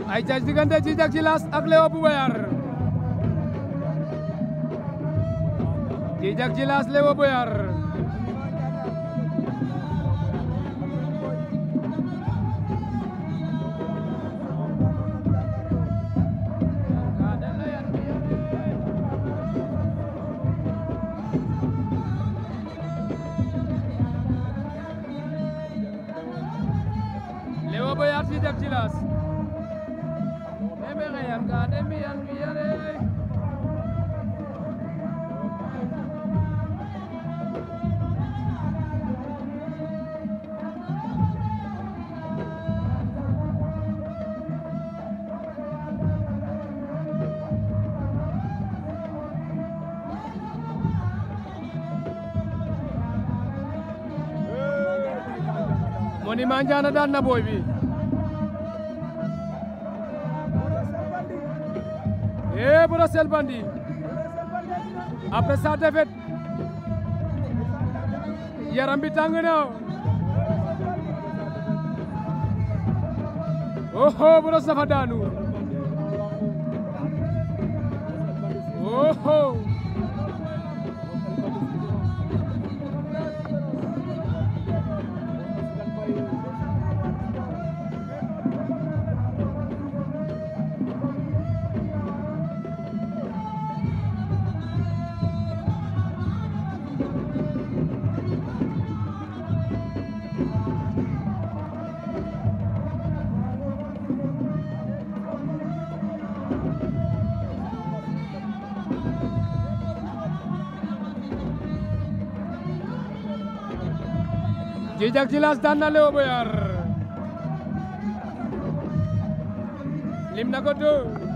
ay ca diggante Djijak Djilass ak Léo bu Boyar Djijak Djilass Léo Boyar Léo Boyar Djijak Djilass Moni Manjana daan na boy bi Brossel Bandi après sa défaite yaram bi tàng na oh Bross dafa daanu oh Djijak Djilass daan na Léo Boyar lim na ko 2